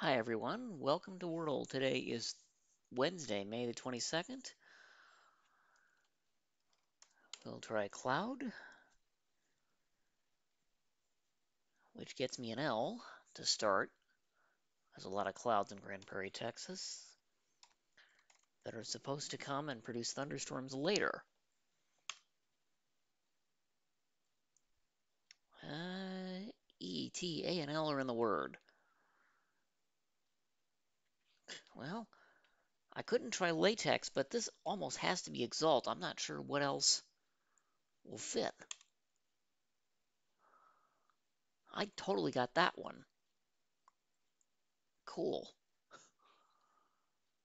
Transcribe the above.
Hi everyone, welcome to Wordle. Today is Wednesday, May the 22nd. We'll try Cloud, which gets me an L to start. There's a lot of clouds in Grand Prairie, Texas that are supposed to come and produce thunderstorms later. E, T, A, and L are in the word. Well, I couldn't try latex, but this almost has to be exalt. I'm not sure what else will fit. I totally got that one. Cool.